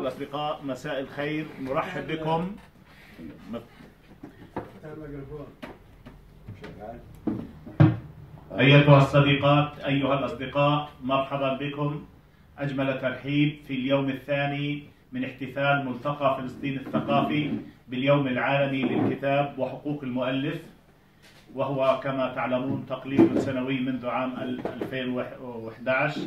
الأصدقاء، مساء الخير. نرحب بكم. أيتها الصديقات، أيها الأصدقاء، مرحبا بكم. أجمل ترحيب في اليوم الثاني من احتفال ملتقى فلسطين الثقافي باليوم العالمي للكتاب وحقوق المؤلف، وهو كما تعلمون تقليد سنوي منذ عام 2011.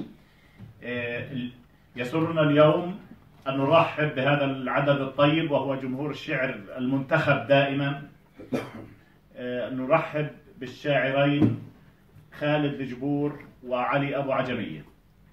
يسرنا اليوم أن نرحب بهذا العدد الطيب وهو جمهور الشعر المنتخب دائما. نرحب بالشاعرين خالد الجبور وعلي أبو عجمية.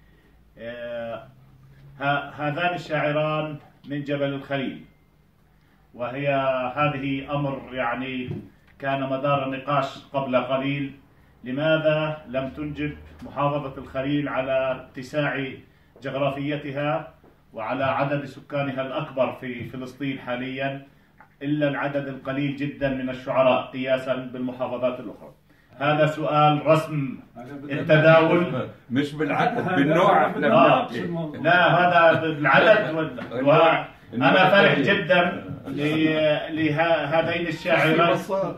هذان الشاعران من جبل الخليل، وهي هذه أمر يعني كان مدار النقاش قبل قليل. لماذا لم تنجب محافظة الخليل على اتساع جغرافيتها وعلى عدد سكانها الأكبر في فلسطين حاليا إلا العدد القليل جدا من الشعراء قياسا بالمحافظات الأخرى؟ هذا سؤال رسم التداول، مش بالعدد، بالنوع. لا، هذا بالعدد. أنا فرح جدا لهذين الشاعرين،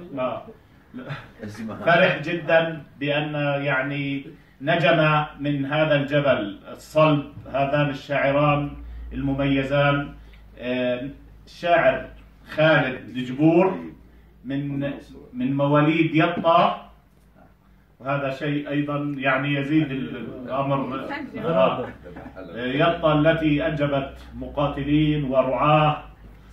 فرح جدا بأن يعني نجم من هذا الجبل الصلب هذان الشاعران المميزان. الشاعر خالد الجبور من مواليد يطا، وهذا شيء أيضا يعني يزيد الأمر. يطا التي أنجبت مقاتلين ورعاة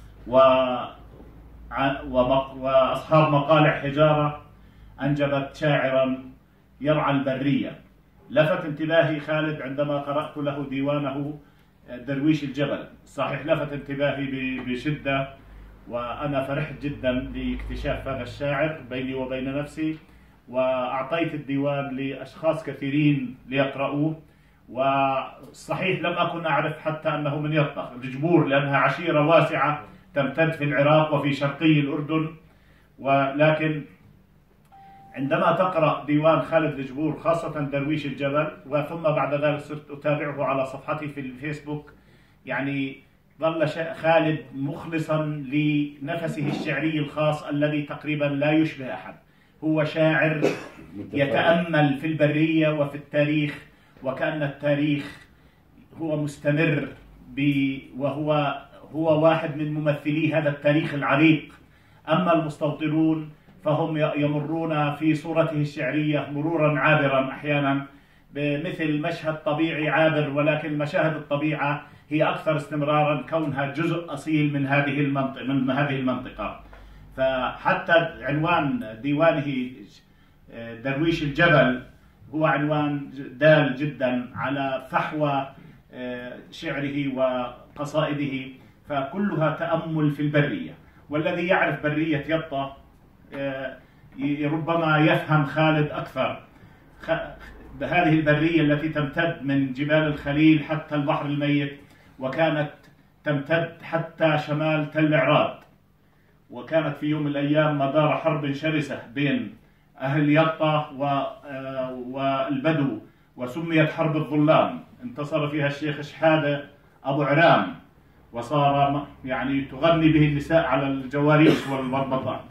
وأصحاب مقالع حجارة، أنجبت شاعرا يرعى البرية. لفت انتباهي خالد عندما قرأت له ديوانه درويش الجبل، صحيح لفت انتباهي بشدة، وأنا فرحت جدا لاكتشاف هذا الشاعر بيني وبين نفسي، وأعطيت الديوان لأشخاص كثيرين ليقرأوه. وصحيح لم أكن أعرف حتى أنه من يطا الجبور، لأنها عشيرة واسعة تمتد في العراق وفي شرقي الأردن، ولكن عندما تقرأ ديوان خالد الجبور خاصة درويش الجبل، وثم بعد ذلك صرت أتابعه على صفحتي في الفيسبوك، يعني ظل خالد مخلصا لنفسه الشعري الخاص الذي تقريبا لا يشبه أحد. هو شاعر يتأمل في البرية وفي التاريخ، وكأن التاريخ هو مستمر وهو واحد من ممثلي هذا التاريخ العريق. أما المستوطنون فهم يمرون في صورته الشعرية مرورا عابرا أحيانا بمثل مشهد طبيعي عابر، ولكن مشاهد الطبيعة هي أكثر استمرارا كونها جزء أصيل من هذه المنطقة. فحتى عنوان ديوانه درويش الجبل هو عنوان دال جدا على فحوى شعره وقصائده، فكلها تأمل في البرية. والذي يعرف برية يطا ربما يفهم خالد أكثر هذه البرية التي تمتد من جبال الخليل حتى البحر الميت، وكانت تمتد حتى شمال تل عراد، وكانت في يوم من الأيام مدار حرب شرسة بين أهل يطا والبدو، وسميت حرب الظلام. انتصر فيها الشيخ شحادة أبو عرام، وصار يعني تغني به النساء على الجواريش والبطاط.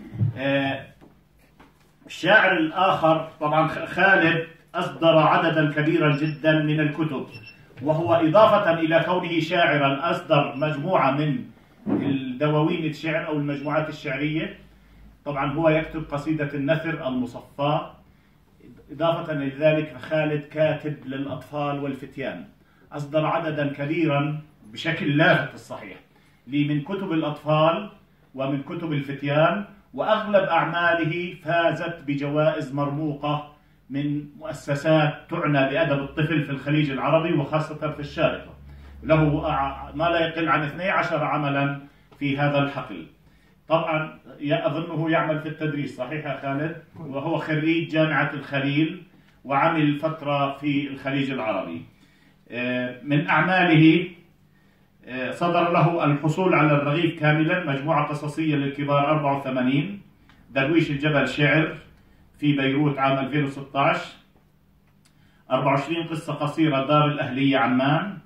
الشاعر الآخر طبعا خالد أصدر عددا كبيرا جدا من الكتب، وهو إضافة إلى كونه شاعرا أصدر مجموعة من الدواوين الشعر أو المجموعات الشعرية. طبعا هو يكتب قصيدة النثر المصفاة. إضافة إلى ذلك خالد كاتب للأطفال والفتيان، أصدر عددا كبيرا بشكل لافت الصحيح من كتب الأطفال ومن كتب الفتيان، وأغلب أعماله فازت بجوائز مرموقة من مؤسسات تعنى بأدب الطفل في الخليج العربي وخاصة في الشارقة. له ما لا يقل عن 12 عملا في هذا الحقل. طبعا أظنه يعمل في التدريس، صحيح يا خالد؟ وهو خريج جامعة الخليل وعمل فترة في الخليج العربي. من أعماله صدر له الحصول على الرغيف كاملا، مجموعة قصصية للكبار 84، درويش الجبل شعر في بيروت عام 2016، 24 قصة قصيرة دار الأهلية عمان،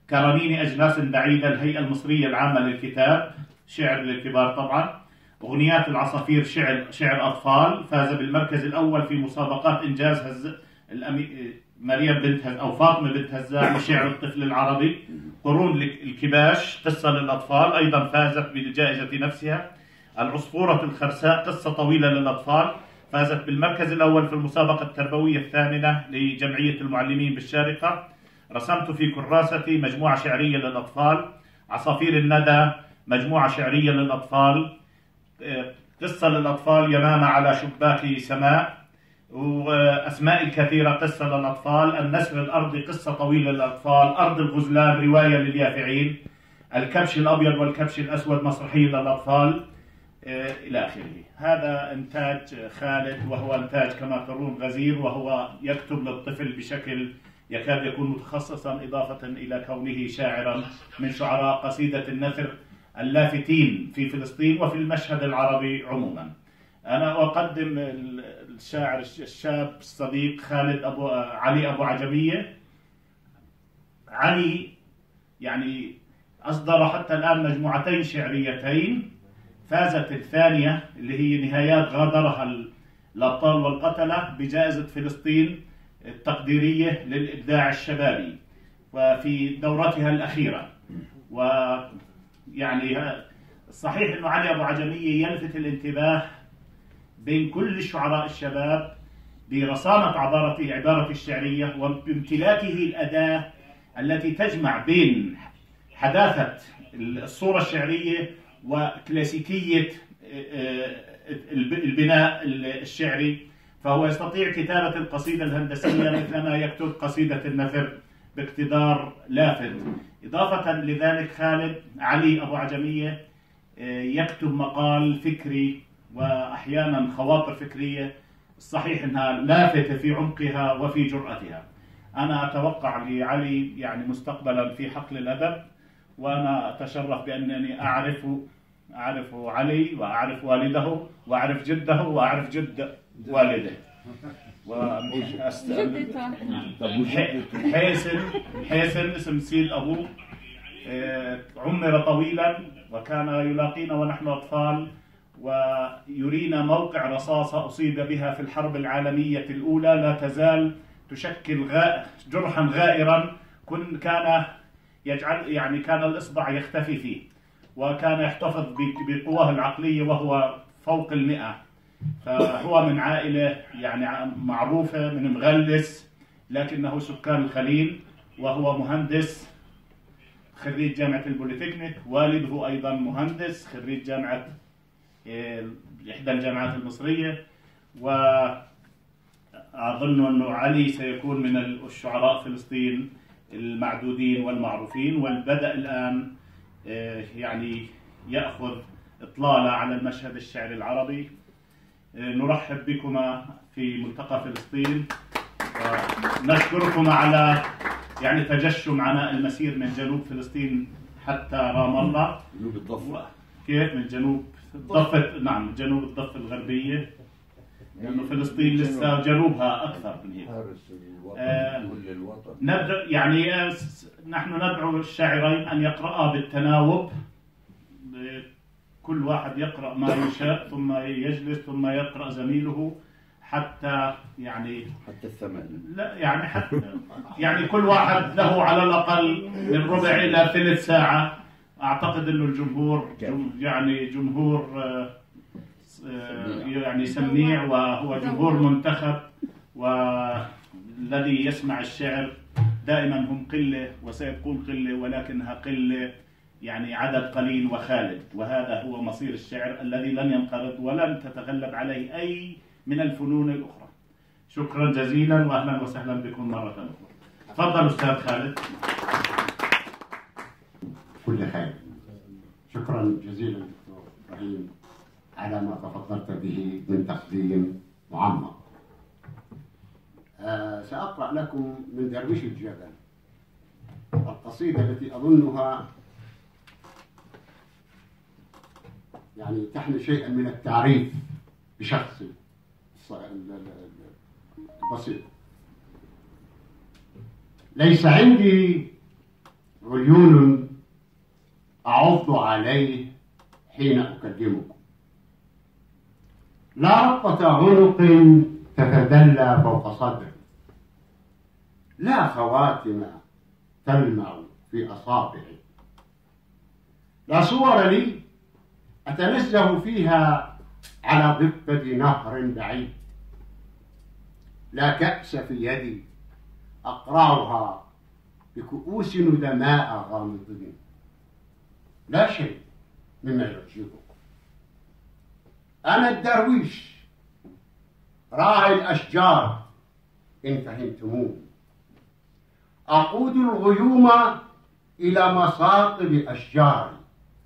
كرنين أجناس بعيدة الهيئة المصرية العامة للكتاب، شعر للكبار طبعا. أغنيات العصافير شعر أطفال، فاز بالمركز الأول في مسابقات إنجاز مريم بنت أو فاطمة بنت هزاع لشعر الطفل العربي. قرون الكباش قصة للأطفال، أيضا فازت بالجائزة نفسها. العصفورة الخرساء قصة طويلة للأطفال، فازت بالمركز الأول في المسابقة التربوية الثامنة لجمعية المعلمين بالشارقة. رسمت في كراستي مجموعة شعرية للأطفال. عصافير الندى مجموعة شعرية للأطفال. قصة للأطفال يمامة على شباك سماء. وأسماء الكثيرة قصة للأطفال. النسر الأرضي قصة طويلة للأطفال. أرض الغزلان رواية لليافعين. الكبش الأبيض والكبش الأسود مسرحية للأطفال، إلى آخره. هذا إنتاج خالد، وهو إنتاج كما ترون غزير، وهو يكتب للطفل بشكل يكاد يكون متخصصا، إضافة إلى كونه شاعرا من شعراء قصيدة النثر اللافتين في فلسطين وفي المشهد العربي عموما. أنا أقدم الشاعر الشاب الصديق خالد علي أبو عجمية. علي يعني أصدر حتى الآن مجموعتين شعريتين، فازت الثانية اللي هي نهايات غادرها الأبطال والقتلة بجائزة فلسطين التقديرية للإبداع الشبابي وفي دورتها الأخيرة. ويعني صحيح أنه علي أبو عجمية يلفت الانتباه بين كل الشعراء الشباب برصانة عبارته الشعرية وبامتلاكه الأداة التي تجمع بين حداثة الصورة الشعرية وكلاسيكية البناء الشعري، فهو يستطيع كتابة القصيدة الهندسية مثلما يكتب قصيدة النثر باقتدار لافت. إضافة لذلك خالد علي أبو عجمية يكتب مقال فكري وأحيانا خواطر فكرية، صحيح أنها لافتة في عمقها وفي جرأتها. أنا أتوقع لعلي يعني مستقبلا في حقل الأدب، وأنا أتشرف بأنني أعرف علي وأعرف والده وأعرف جده وأعرف جد والده حيسن اسم سيد أبوه عمر طويلا، وكان يلاقينا ونحن أطفال ويرينا موقع رصاصة أصيب بها في الحرب العالمية الأولى لا تزال تشكل جرحا غائرا. كان الإصبع يختفي فيه، وكان يحتفظ بقواه العقلية وهو فوق 100. فهو من عائلة يعني معروفة من مغلس، لكنه سكان الخليل، وهو مهندس خريج جامعة البوليتكنيك. والده أيضا مهندس خريج جامعة إحدى الجامعات المصرية. وأظن أنه علي سيكون من الشعراء فلسطين المعدودين والمعروفين، والبدأ الآن يعني يأخذ إطلالة على المشهد الشعري العربي. نرحب بكما في ملتقى فلسطين، ونشكركم على يعني تجشم عناء المسير من جنوب فلسطين حتى رام الله. جنوب الضفة كيف من جنوب الضفة؟ نعم جنوب الضفة الغربية، لأنه فلسطين لسه جنوبها أكثر من هيك. حارس الوطن كل الوطن. يعني نحن ندعو الشاعرين أن يقرأا بالتناوب، كل واحد يقرأ ما يشاء ثم يجلس ثم يقرأ زميله حتى الثمن. لا يعني حتى يعني كل واحد له على الأقل من ربع إلى ثلث ساعة. أعتقد أنه الجمهور يعني جمهور يعني سميع، وهو جمهور منتخب، والذي يسمع الشعر دائما هم قلة وسيكون قلة، ولكنها قلة يعني عدد قليل وخالد. وهذا هو مصير الشعر الذي لن ينقرض ولن تتغلب عليه أي من الفنون الأخرى. شكرا جزيلا وأهلا وسهلا بكم مرة أخرى. تفضل أستاذ خالد. كل خير. شكرا جزيلا دكتور إبراهيم على ما تفضلت به من تقديم معمق. سأقرأ لكم من درويش الجبل القصيدة التي أظنها يعني تحمل شيئا من التعريف بشخصي البسيط. ليس عندي عيون أعض عليه حين أكلمكم، لا ربطة عنق تتدلى فوق صدري، لا خواتم تلمع في أصابعي، لا صور لي أتنزه فيها على ضفة نهر بعيد، لا كأس في يدي أقرعها بكؤوس ندماء غامضين، لا شيء مما يعجبكم. أنا الدرويش راعي الأشجار إن فهمتموني، أقود الغيوم إلى مصاطب أشجاري،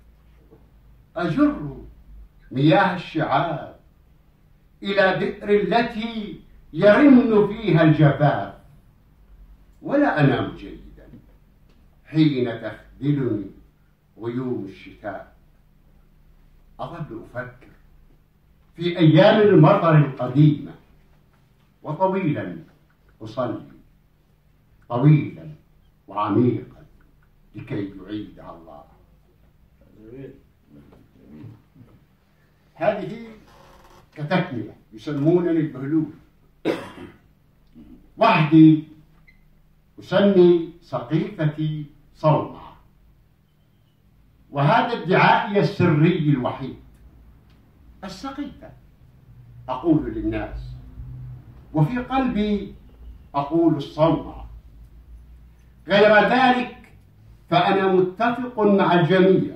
أجر مياه الشعاب إلى بئر التي يرن فيها الجفاف، ولا أنام جيدا حين تخذلني غيوم الشتاء. أظل أفكر في أيام المطر القديمة، وطويلا أصلي طويلا وعميقا لكي يعيدها الله. هذه كتكملة يسمونني البهلول، وحدي أسمي سقيفتي صومعة، وهذا ادعائي السري الوحيد. السقيفة أقول للناس، وفي قلبي أقول الصومعة. غير ذلك فأنا متفق مع الجميع،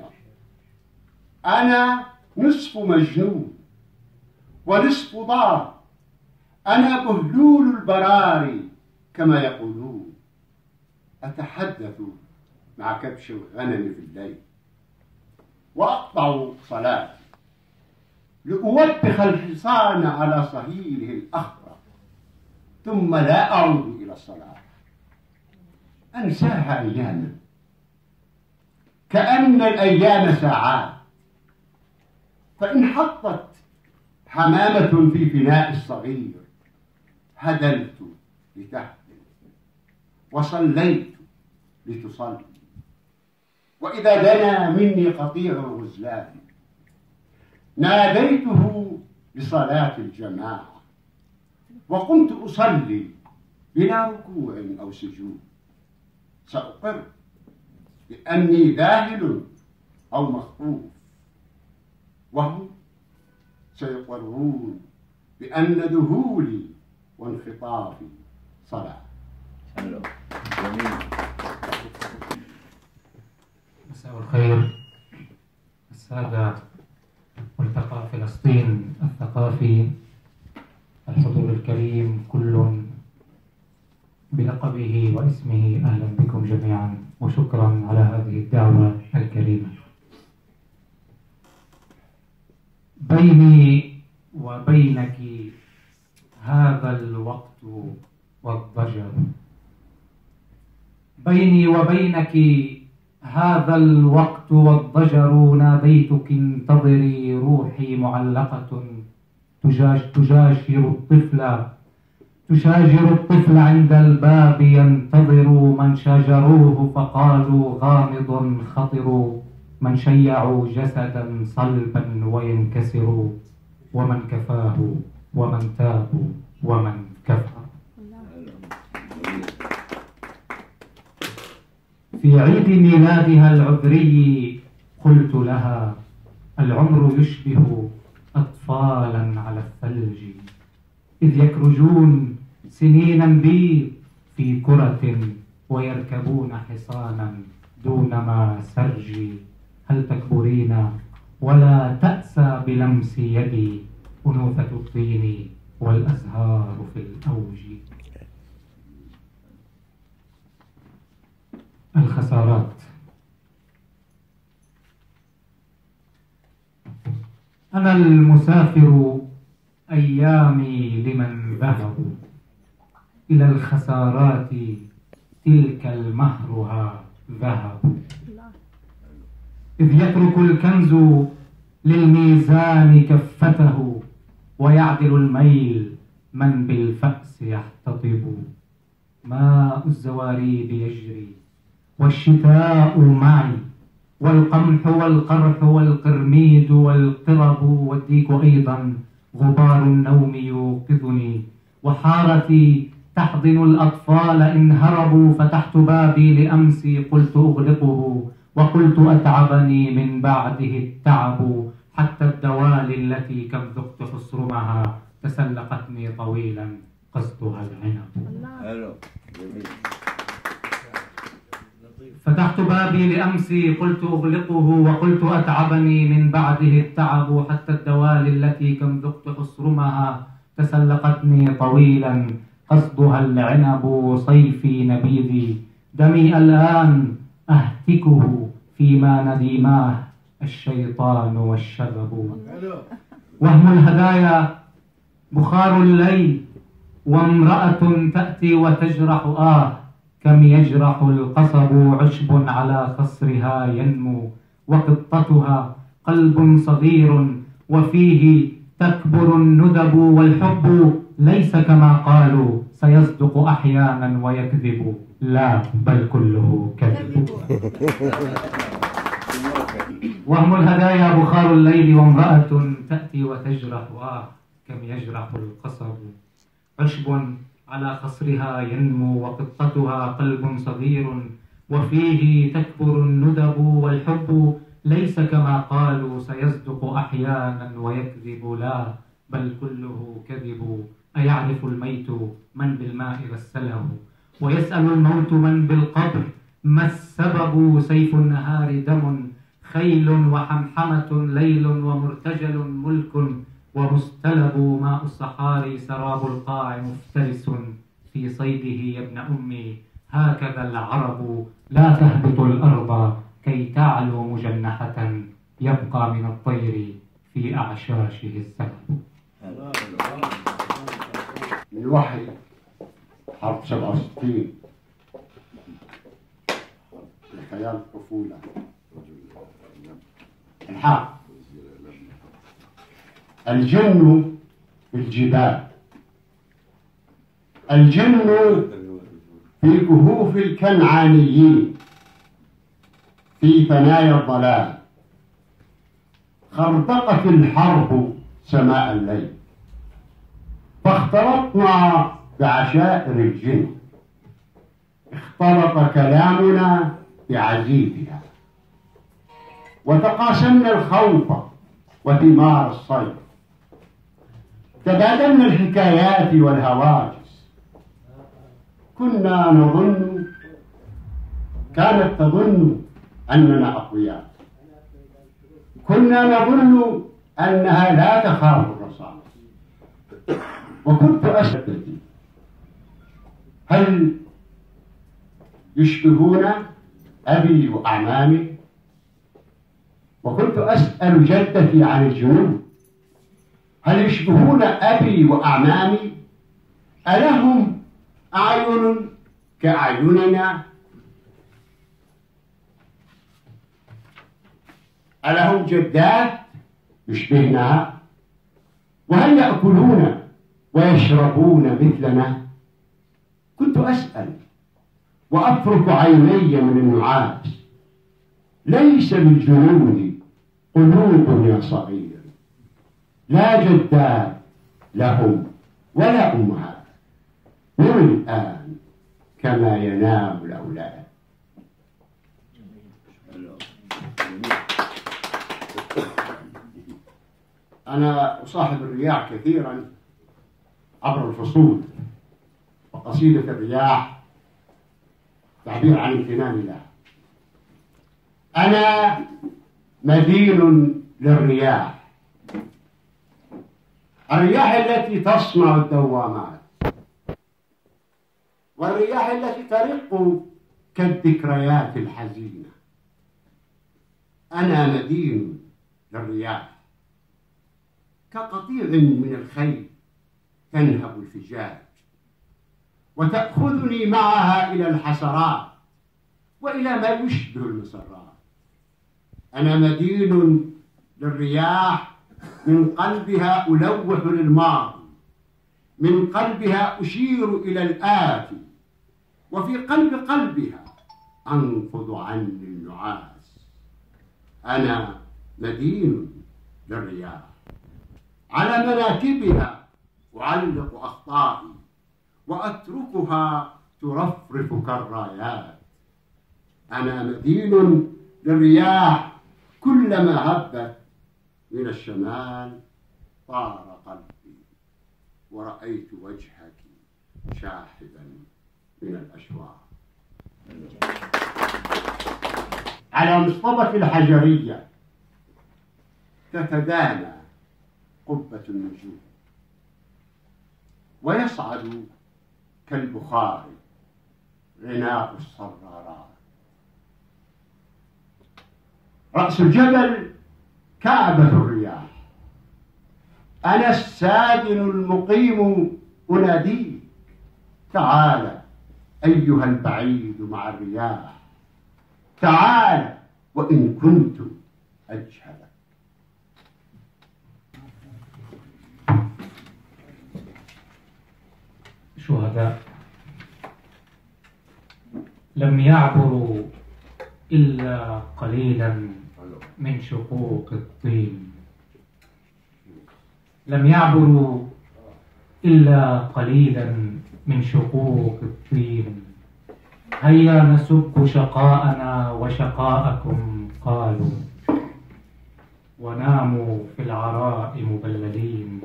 أنا نصف مجنون ونصف ضار، أنا بهلول البراري كما يقولون. أتحدث مع كبش الغنم في الليل، وأقطع صلاتي لأوبخ الحصان على صهيله الأخضر، ثم لا أعود إلى الصلاة. أنساها أياما كأن الأيام ساعات، فإن حطت حمامة في فناء الصغير هدلت لتهدل، وصليت لتصلي. وإذا دنا مني قطيع الغزلان ناديته لصلاة الجماعة، وقمت أصلي بلا ركوع أو سجود. سأقر بأني ذاهل أو مخطوف، وهم سيقرون بأن ذهولي وانخطافي صلاة. مساء الخير السادة ملتقى فلسطين الثقافي، الحضور الكريم كل بلقبه واسمه، أهلا بكم جميعا وشكرا على هذه الدعوة الكريمة. بيني وبينك هذا الوقت والضجر، بيني وبينك هذا الوقت والضجر، ناديتك انتظري روحي معلقة تشاجر الطفل عند الباب، ينتظر من شاجروه فقالوا غامض خطر، من شيعوا جسدا صلبا وينكسر، ومن كفاه ومن تاب ومن كفر. في عيد ميلادها العذري قلت لها العمر يشبه أطفالا على الثلج، إذ يكرجون سنينا بي في كرة، ويركبون حصانا دونما سرجي. هل تكبرين ولا تأسى بلمس يدي، أنوثة الطين والأزهار في الأوج. الخسارات. أنا المسافر أيامي لمن ذهبوا إلى الخسارات، تلك المهرها ذهب، إذ يترك الكنز للميزان كفته، ويعدل الميل من بالفأس يحتطب. ماء الزواريد يجري والشتاء معي، والقمح والقرح والقرميد والقرب والديك أيضا، غبار النوم يوقظني، وحارتي تحضن الأطفال إن هربوا. فتحت بابي لأمسي قلت أغلقه، وقلت أتعبني من بعده التعب، حتى الدوالي التي كم ذقت حصرمها تسلقتني طويلا قصدها العنب. فتحت بابي لأمسي قلت أغلقه، وقلت أتعبني من بعده التعب، حتى الدوالي التي كم ذقت حصرمها تسلقتني طويلا قصدها العنب. صيفي نبيذي، دمي الآن أهتكه، فيما نديماه الشيطان والشغب. وهم الهدايا بخار الليل، وامرأة تأتي وتجرح كم يجرح القصب. عشب على خصرها ينمو، وقطتها قلب صغير، وفيه تكبر الندب. والحب ليس كما قالوا، سيصدق أحيانا ويكذب، لا بل كله كذب. وهم الهدايا بخار الليل، وامرأة تأتي وتجرح كم يجرح القصب. عشب على خصرها ينمو، وقطتها قلب صغير، وفيه تكبر الندب. والحب ليس كما قالوا، سيصدق أحيانا ويكذب، لا بل كله كذب. أيعرف الميت من بالماء غسله، ويسأل الموت من بالقبر ما السبب. سيف النهار دم، خيل وحمحمة، ليل ومرتجل ملك ومستلب. ماء الصحاري سراب القاع مفترس، في صيده يا ابن أمي هكذا العرب. لا تهبط الأرض كي تعلو مجنحة، يبقى من الطير في أعشاشه السحب. من وحي حرب 67 لخيال الطفولة. الحق الجن في الجبال، الجن في كهوف الكنعانيين، في ثنايا الضلال. خرطقت الحرب سماء الليل، فاختلطنا بعشائر الجن. اختلط كلامنا بعزيزها، وتقاسمنا الخوف وثمار الصيف. تبادلنا الحكايات والهواجس. كنا نظن، كانت تظن أننا أقوياء. كنا نظن أنها لا تخاف الرصاص. وكنت أسأل هل يشبهون أبي وأعمامي؟ وكنت أسأل جدتي عن الجنود، هل يشبهون أبي وأعمامي؟ ألهم أعين كأعيننا؟ ألهم جدات يشبهنها؟ وهل يأكلون ويشربون مثلنا؟ كنت أسأل وأفرك عيني من النعاس. ليس للجنود قلوب يا صغير، لا جدات لهم ولا أمهات. نم الآن كما ينام الأولاد. أنا أصاحب الرياح كثيرا عبر الفصول، وقصيدة الرياح تعبير عن امتناني لها. أنا مدين للرياح، الرياح التي تصنع الدوامات، والرياح التي ترق كالذكريات الحزينة. أنا مدين للرياح، كقطيع من الخيل تنهب الفجاج، وتأخذني معها إلى الحسرات وإلى ما يشبه المسرات. أنا مدين للرياح، من قلبها ألوح للماضي، من قلبها أشير إلى الآتي، وفي قلبها أنفض عني النعاس. أنا مدين للرياح، على مناكبها أعلق أخطائي وأتركها ترفرف كالرايات. أنا مدين للرياح، كلما هبت من الشمال طار قلبي ورأيت وجهك شاحبا من الأشواق. على مصطبة الحجرية تتدانى قبة النجوم، ويصعد كالبخار غناء الصرارات. رأس الجبل كعبة الرياح، أنا الساكن المقيم أناديك، تعال أيها البعيد مع الرياح، تعال وإن كنت أجهلك. شهداء لم يعبروا إلا قليلا من شقوق الطين، لم يعبروا إلا قليلا من شقوق الطين. هيا نسب شقاءنا وشقاءكم، قالوا، وناموا في العراء مبللين.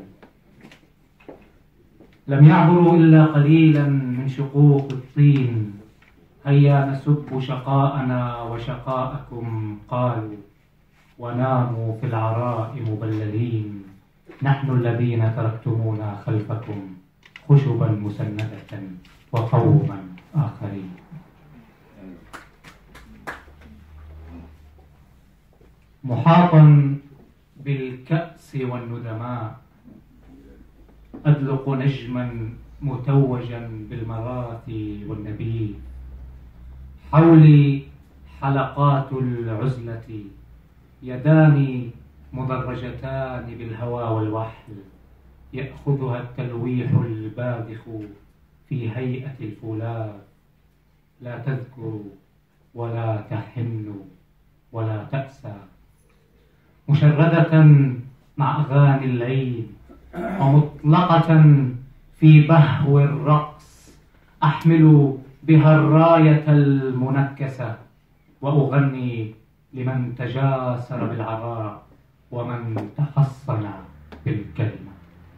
لم يعبروا إلا قليلا من شقوق الطين. هيا نسب شقاءنا وشقاءكم، قالوا، وناموا في العراء مبللين. نحن الذين تركتمونا خلفكم خشبا مسندة وقوما آخرين. محاطا بالكأس والندماء أدلق نجما متوجا بالمراثي والنبيذ. حولي حلقات العزلة، يداني مدرجتان بالهوى والوحل، يأخذها التلويح الباذخ في هيئة الفولاذ. لا تذكر ولا تحن ولا تأسى، مشردة مع أغاني الليل ومطلقة في بهو الرقص، أحمل بها الراية المنكسة وأغني لمن تجاسر بالعراء ومن تحصن بالكلمة.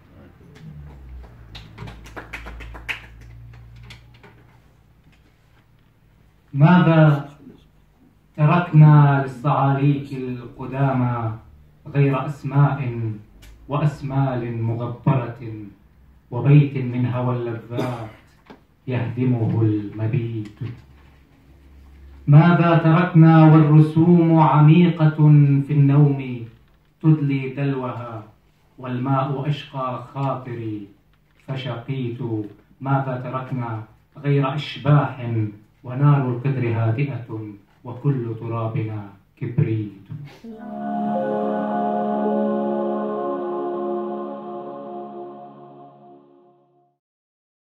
ماذا تركنا للصعاليك القدامى غير أسماء وأسمال مغبرة وبيت من هوى اللذات يهدمه المبيت؟ ماذا تركنا والرسوم عميقة في النوم تدلي دلوها، والماء أشقى خاطري فشقيت؟ ماذا تركنا غير أشباح ونار القدر هادئة وكل ترابنا كبريت؟